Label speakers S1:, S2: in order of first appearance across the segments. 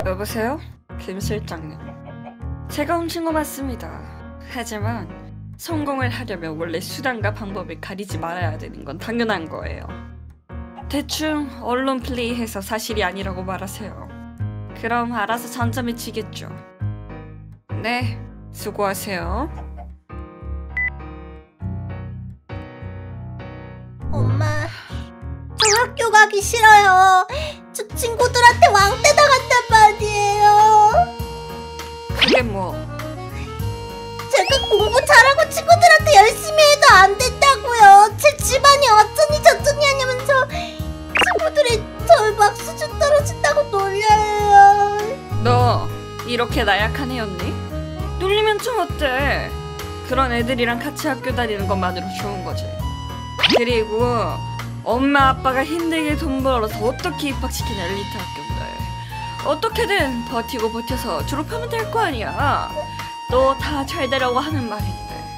S1: 여보세요? 김 실장님. 제가 훔친 거 맞습니다. 하지만 성공을 하려면 원래 수단과 방법을 가리지 말아야 되는 건 당연한 거예요. 대충 언론 플레이해서 사실이 아니라고 말하세요. 그럼 알아서 잠잠히 치겠죠. 네, 수고하세요.
S2: 엄마, 저 학교 가기 싫어요. 저 친구들한테 왕따 당한단 말이에요.
S1: 그게 뭐?
S2: 제가 공부 잘하고 친구들한테 열심히 해도 안 된다고요. 제 집안이 어쩌니 저쩌니 하냐면서 친구들이 저를 막 수준 떨어진다고 놀려요.
S1: 너 이렇게 나약한 애였니? 놀리면 좀 어때? 그런 애들이랑 같이 학교 다니는 것만으로 좋은 거지. 그리고 엄마 아빠가 힘들게 돈 벌어서 어떻게 입학시킨 엘리트 학교인데 어떻게든 버티고 버텨서 졸업하면 될 거 아니야. 너 다 잘 되라고 하는 말인데.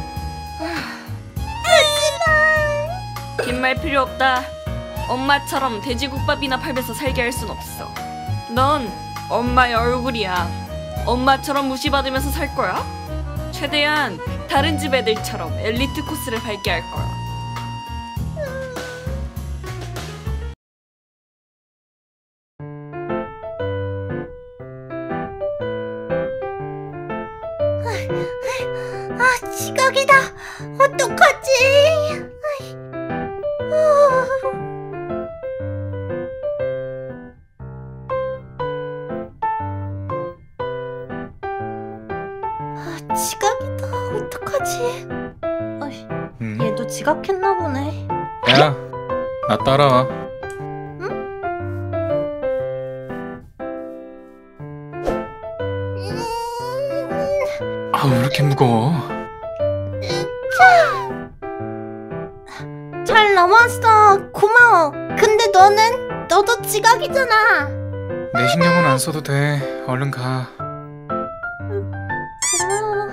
S1: 하지만 긴 말 필요 없다. 엄마처럼 돼지국밥이나 팔면서 살게 할 순 없어. 넌 엄마의 얼굴이야. 엄마처럼 무시받으면서 살 거야? 최대한 다른 집 애들처럼 엘리트 코스를 밟게 할 거야.
S2: 지각이다. 어떡하지? 지각이다. 어떡하지? 얘도 지각했나 보네.
S3: 야, 나 따라와. 왜 이렇게 무거워?
S2: 잘 넘었어. 고마워. 근데 너도 지각이잖아.
S3: 내 신경은 안 써도 돼. 얼른 가.
S2: 고마워.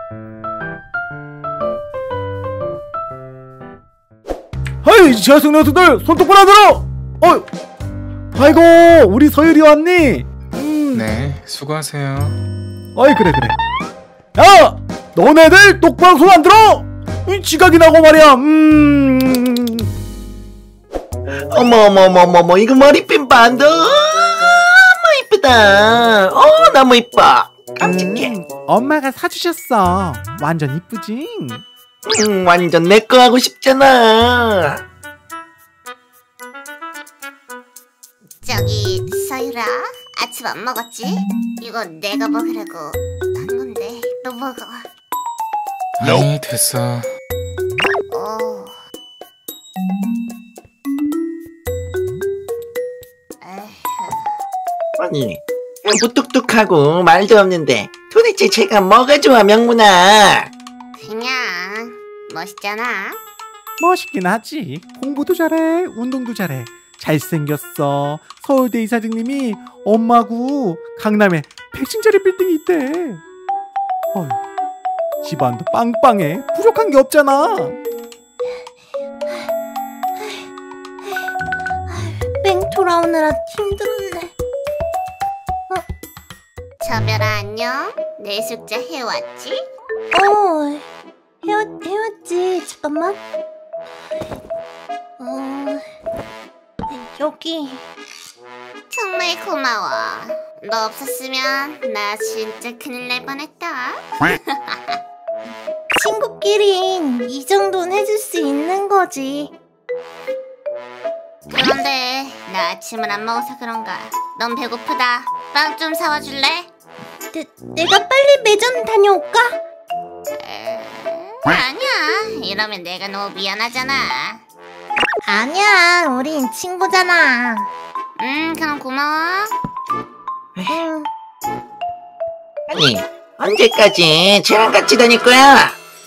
S4: 헤이, 재학생 녀석들 손 똑바로 들어! 아이고, 우리 서율이 왔니?
S3: 네, 수고하세요.
S4: 어이, 그래. 야! 너네들 똑바로 손 안 들어! 지각이 나고 말이야.
S5: 어머, 이거 머리핀 반도 너무 이쁘다. 너무 이뻐. 깜찍해.
S4: 엄마가 사주셨어. 완전 이쁘지?
S5: 완전 내 거 하고 싶잖아.
S2: 저기 서유라, 아침 안 먹었지? 이거 내가 먹으라고 한 건데 너 먹어.
S3: 아니, 됐어.
S5: 아니, 무뚝뚝하고 말도 없는데 도대체 제가 뭐가 좋아, 명문아?
S2: 그냥 멋있잖아.
S4: 멋있긴 하지. 공부도 잘해, 운동도 잘해. 잘생겼어. 서울대 이사장님이 엄마고 강남에 100층짜리 빌딩이 있대. 어휴, 집안도 빵빵해. 부족한 게 없잖아.
S2: 뺑 돌아오느라 힘들었네. 저별아 안녕. 내 숙제 해왔지? 해왔지. 잠깐만. 여기. 정말 고마워. 너 없었으면 나 진짜 큰일 날 뻔했다. 친구끼린 이 정도는 해줄 수 있는 거지. 그런데 나 아침을 안 먹어서 그런가 넌 배고프다. 빵 좀 사와 줄래? 내가 빨리 매점 다녀올까? 아니야. 이러면 내가 너무 미안하잖아. 아니야. 우린 친구잖아. 그럼 고마워.
S5: 아니, 언제까지 쟤랑 같이 다닐 거야?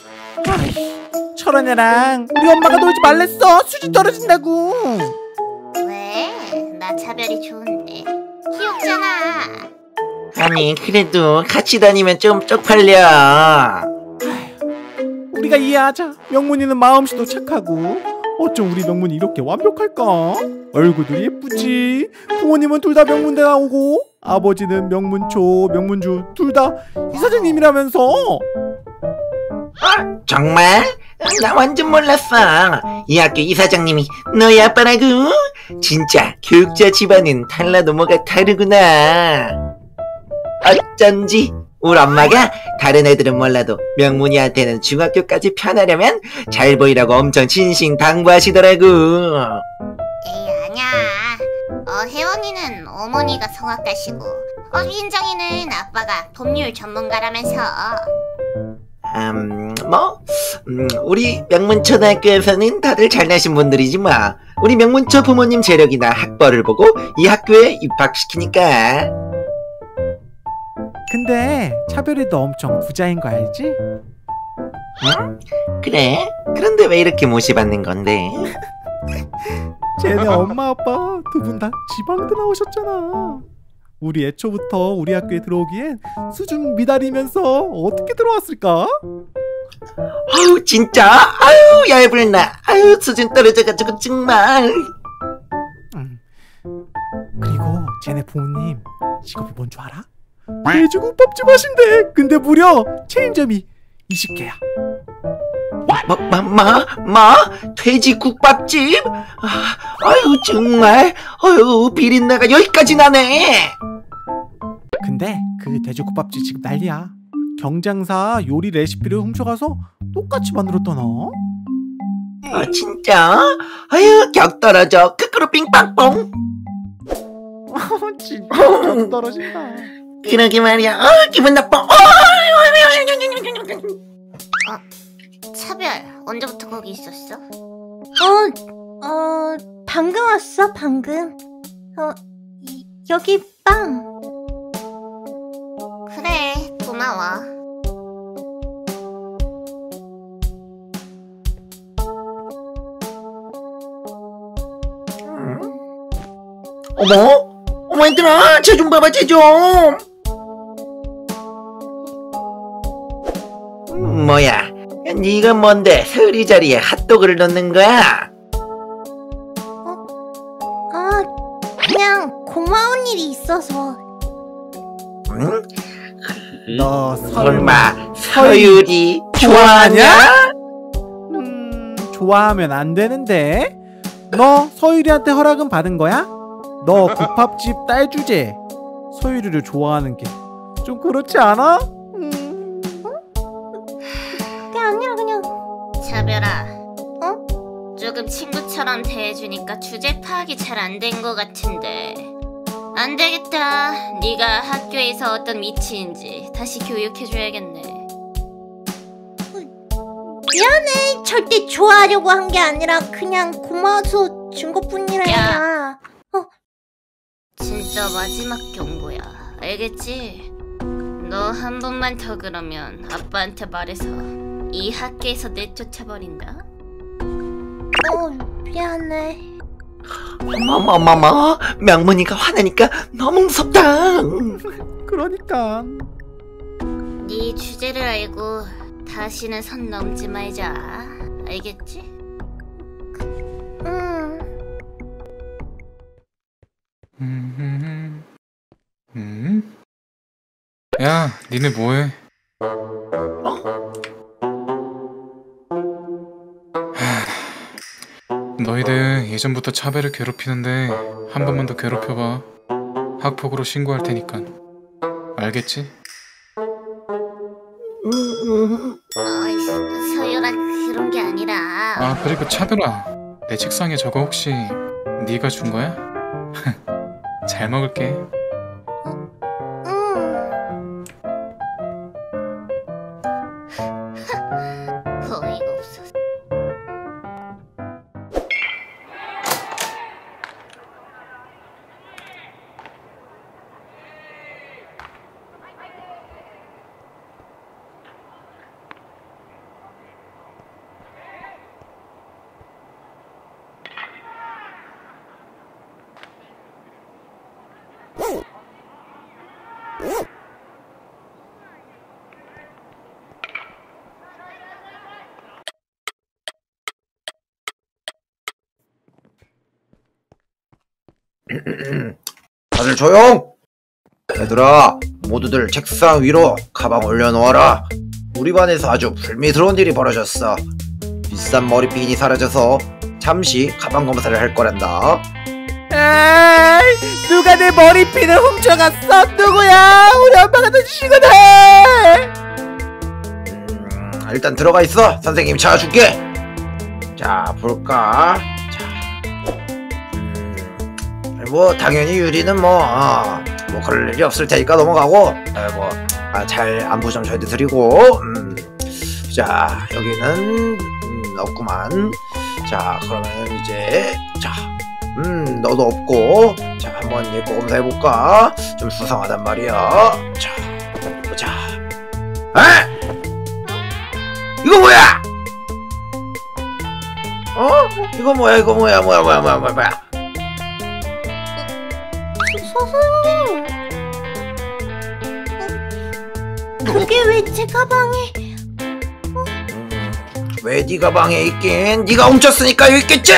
S4: 저런 애랑 우리 엄마가 놀지 말랬어. 수준 떨어진다고.
S2: 왜? 나 차별이 좋은데. 귀엽잖아.
S5: 아니, 그래도 같이 다니면 좀 쪽팔려.
S4: 우리가 이해하자. 명문이는 마음씨도 착하고. 어쩜 우리 명문이 이렇게 완벽할까? 얼굴도 예쁘지. 부모님은 둘 다 명문대 나오고 아버지는 명문초, 명문주 둘 다 이사장님이라면서.
S5: 정말? 나 완전 몰랐어. 이 학교 이사장님이 너희 아빠라고? 진짜 교육자 집안은 달라도 뭐가 다르구나. 어쩐지 우리 엄마가 다른 애들은 몰라도 명문이한테는 중학교까지 편하려면 잘 보이라고 엄청 진신당부하시더라고.
S2: 에이, 아니야. 혜원이는 어머니가 성악가시고, 민정이는 아빠가 법률 전문가라면서.
S5: 우리 명문초등학교에서는 다들 잘나신 분들이지 뭐. 우리 명문초 부모님 재력이나 학벌을 보고 이 학교에 입학시키니까.
S4: 근데 차별이도 엄청 부자인 거 알지?
S5: 응? 그래? 그런데 왜 이렇게 모시받는 건데?
S4: 쟤네 엄마 아빠 두 분 다 지방대 나오셨잖아. 우리 애초부터 우리 학교에 들어오기엔 수준 미달이면서 어떻게 들어왔을까?
S5: 아우 진짜 아유 얄불나. 아유 수준 떨어져가지고 정말.
S4: 그리고 쟤네 부모님 직업이 뭔 줄 알아? 돼지국밥집 하신대. 근데 무려 체인점이 20개야.
S5: 돼지국밥집? 아유 정말. 아유 비린내가 여기까지 나네.
S4: 근데 그 돼지국밥집 지금 난리야. 경장사 요리 레시피를 훔쳐가서 똑같이 만들었다나?
S5: 진짜? 아유 격 떨어져. 크크루 빙빵뽕.
S4: 진짜 격 떨어진다.
S5: 그러게 말이야. 기분 나빠.
S2: 차별, 언제부터 거기 있었어? 방금 왔어, 방금. 여기 빵. 그래, 고마워.
S5: 어머 얘들아, 쟤 좀 봐봐, 쟤 좀. 뭐야, 네가 뭔데 서유리 자리에 핫도그를 넣는 거야?
S2: 그냥 고마운 일이 있어서.
S5: 응?
S4: 너
S5: 설마 서유리 좋아하냐?
S4: 좋아하면 안 되는데. 너 서유리한테 허락은 받은 거야? 너 국밥집 딸 주제 서유리를 좋아하는 게 좀 그렇지 않아?
S2: 그게 아니라 그냥. 차별아, 조금 친구처럼 대해주니까 주제 파악이 잘 안 된 것 같은데. 안 되겠다. 네가 학교에서 어떤 위치인지 다시 교육해줘야겠네. 미안해. 절대 좋아하려고 한 게 아니라 그냥 고마워서 준 것뿐이라. 야, 진짜 마지막 경고야. 알겠지? 너 한 번만 더 그러면 아빠한테 말해서 이 학교에서 내쫓아버린다. 미안해.
S5: 어머머머머, 명문이가 화나니까 너무 무섭다.
S4: 그러니까.
S2: 네 주제를 알고 다시는 선 넘지 말자. 알겠지?
S3: 야, 니네 뭐해? 너희들 예전부터 차별을 괴롭히는데 한 번만 더 괴롭혀봐. 학폭으로 신고할 테니까. 알겠지?
S2: 서유라, 그런 게 아니라.
S3: 그리고 차별아, 내 책상에 저거 혹시 네가 준 거야? 잘 먹을게.
S2: 어이가 없어서.
S5: 다들 조용! 얘들아, 모두들 책상 위로 가방 올려놓아라. 우리 반에서 아주 불미스러운 일이 벌어졌어. 비싼 머리핀이 사라져서 잠시 가방 검사를 할 거란다.
S4: 에이, 누가 내 머리핀을 훔쳐갔어? 누구야? 우리 엄마가 더 주시거든.
S5: 일단 들어가 있어. 선생님이 찾아줄게. 자, 볼까? 자, 뭐 당연히 유리는 뭐 그럴 일이 없을 테니까 넘어가고, 잘 안부 좀 전해드리고, 자, 여기는 없구만. 자, 그러면 이제 너도 없고, 자, 한번 예고 검사해볼까? 좀 수상하단 말이야. 자, 보자. 이거 뭐야? 이거 뭐야?
S2: 선생님, 그게 왜 제 가방에?
S5: 왜 네 가방에 있긴? 네가 훔쳤으니까 여기 있겠지?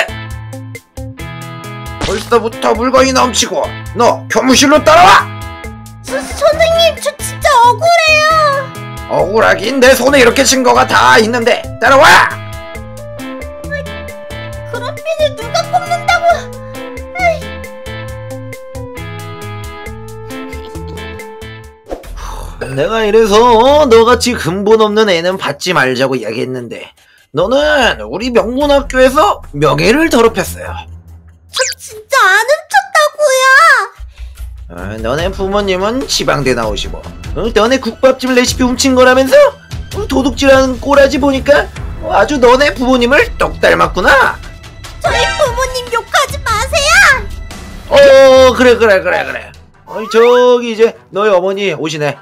S5: 벌써부터 물건이 넘치고 너 교무실로 따라와!
S2: 선생님, 저 진짜 억울해요.
S5: 억울하긴 내 손에 이렇게 증거가 다 있는데 따라와!
S2: 그런 핀을 누가 꼽는다고?
S5: 내가 이래서 너같이 근본 없는 애는 받지 말자고 이야기했는데 너는 우리 명문학교에서 명예를 더럽혔어요.
S2: 저 진짜 안 훔쳤다고요.
S5: 너네 부모님은 지방대 나오시고 너네 국밥집 레시피 훔친 거라면서? 도둑질하는 꼬라지 보니까 아주 너네 부모님을 똑 닮았구나.
S2: 저희 부모님 욕하지 마세요.
S5: 그래. 저기 이제 너희 어머니 오시네.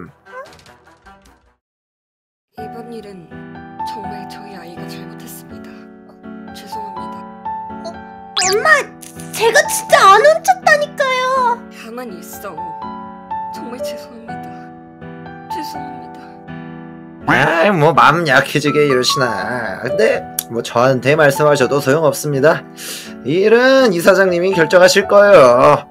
S1: 이번 일은 정말 저희 아이가 잘못했습니다. 죄송합니다.
S2: 엄마, 제가 진짜 안 훔쳤다니까요.
S1: 가만히 있어. 정말 죄송합니다.
S5: 뭐 마음 약해지게 이러시나. 근데 뭐 저한테 말씀하셔도 소용없습니다. 이 일은 이 사장님이 결정하실 거예요.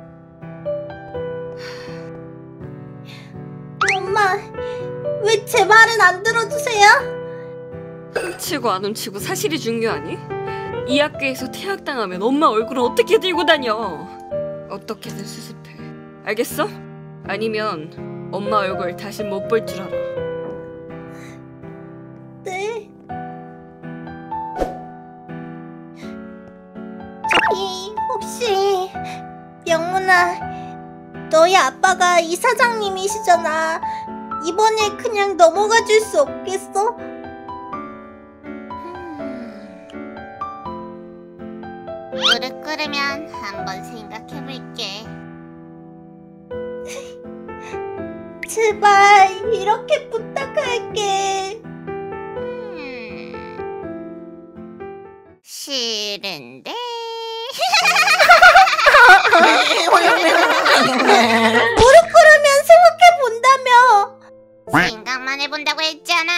S2: 엄마, 왜 제 말은 안 들어주세요?
S1: 훔치고 안 훔치고 사실이 중요하니? 이 학교에서 퇴학당하면 엄마 얼굴을 어떻게 들고 다녀? 어떻게든 수습해. 알겠어? 아니면 엄마 얼굴 다시 못 볼 줄 알아.
S2: 네. 저기 혹시 명문아, 너희 아빠가 이 사장님이시잖아. 이번에 그냥 넘어가 줄 수 없겠어?
S6: 무릎 꿇으면 한번 생각해볼게.
S2: 제발 이렇게 부탁할게.
S6: 싫은데?
S2: 무릎 꿇으면 생각해 본다며.
S6: 생각만 해본다고 했잖아.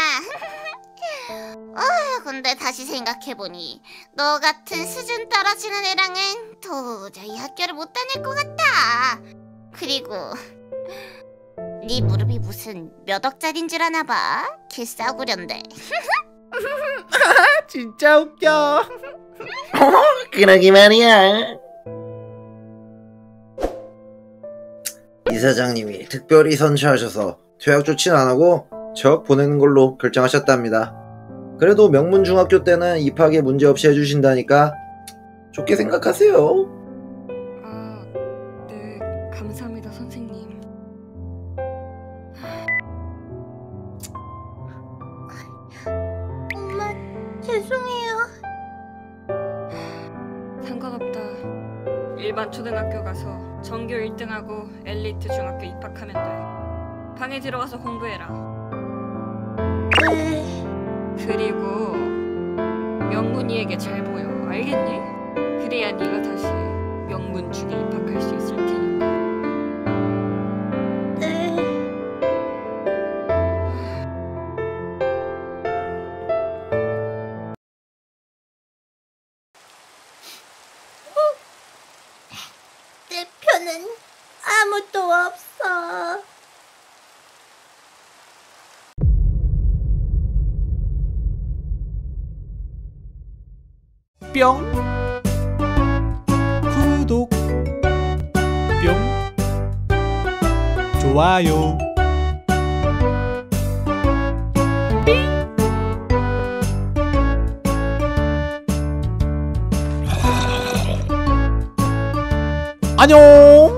S6: 근데 다시 생각해보니 너 같은 수준 떨어지는 애랑은 도저히 학교를 못 다닐 것 같다. 그리고 네 무릎이 무슨 몇 억짜린 줄 아나봐. 개싸구려인데.
S4: 진짜 웃겨.
S5: 그러기 말이야. 이 사장님이 특별히 선처하셔서 퇴학 조치는 안 하고 저 보내는 걸로 결정하셨답니다. 그래도 명문중학교 때는 입학에 문제없이 해주신다니까 좋게 생각하세요.
S1: 네, 감사합니다, 선생님.
S2: 엄마, 죄송해요.
S1: 상관없다. 일반 초등학교 가서 전교 1등하고 엘리트 중학교 입학하면 돼. 방에 들어가서 공부해라.
S2: 네.
S1: 그리고 명문이에게 잘 보여. 알겠니? 그래야 네가 다시 명문중에 입학할 수 있을 테니까.
S2: 네. 내 편은 아무 아무것도 없어.
S4: 뿅 구독 뿅 좋아요 안녕.